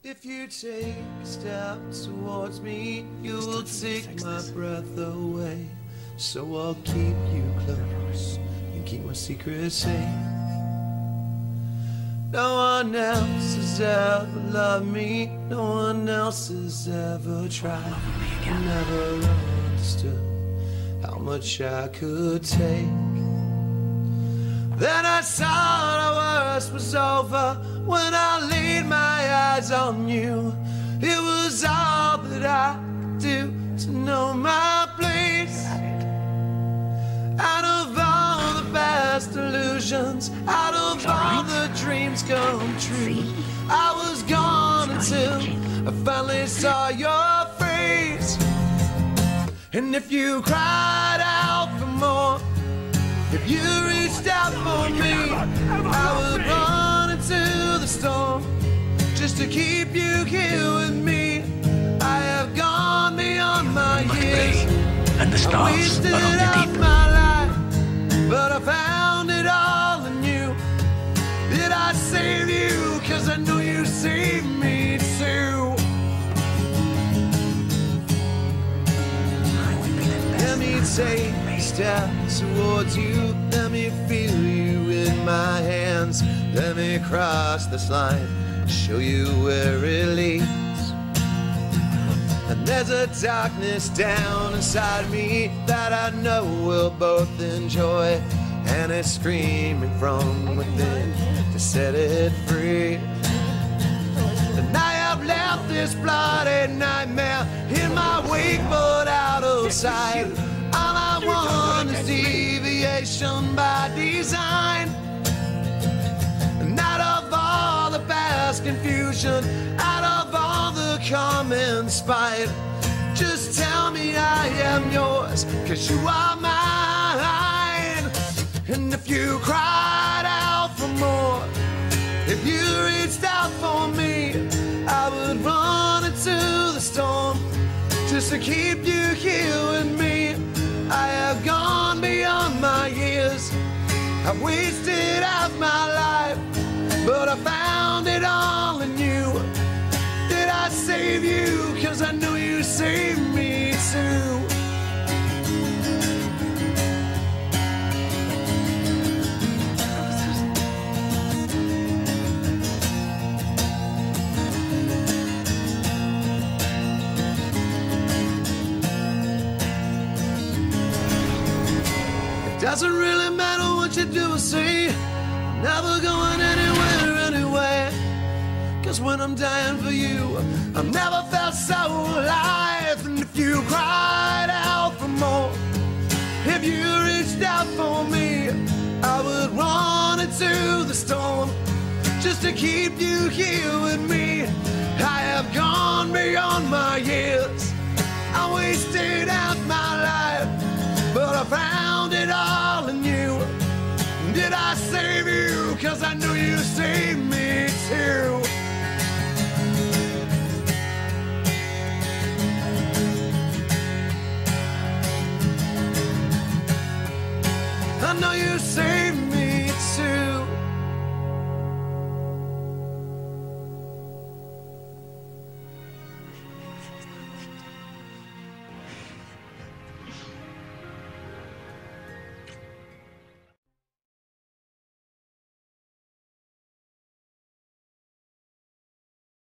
If you take a step towards me, you will take my breath away. So I'll keep you close and keep my secret safe. No one else has ever loved me. No one else has ever tried. I never understood how much I could take. Then I saw the worst was over when I laid my eyes on you. It was all that I could do to know my place. Out of all the past illusions, out of all the dreams come true, I was gone until I finally saw your face. And if you cried out for more, if you reached out for me, I would run into the storm just to keep you here with me. I have gone beyond my years, and the stars I wasted are on the out deep. my life, but I found it all in you. Did I save you? 'Cause I know you saved me too. Let me take a step towards you. Let me feel you in my hands. Let me cross this line, show you where it leads. And there's a darkness down inside me that I know we'll both enjoy, and it's screaming from within to set it free. And I have left this bloody nightmare in my wake, but out of sight. All I want is deviation by design. And out of all the past confusion, out of all the common spite, just tell me I am yours, 'cause you are mine. And if you cried out for more, if you reached out for me, I would run into the storm just to keep you here with me. I have gone beyond my years, I've wasted out my life, but I found it all in you. Did I save you? 'Cause I know you saved me too. Doesn't really matter what you do or say, I'm never going anywhere anyway. 'Cause when I'm dying for you, I've never felt so alive. And if you cried out for more, if you reached out for me, I would run into the storm just to keep you here with me. I have gone beyond my years, I wasted out my life, but I found it all in you. Did I save you? 'Cause I know you saved me.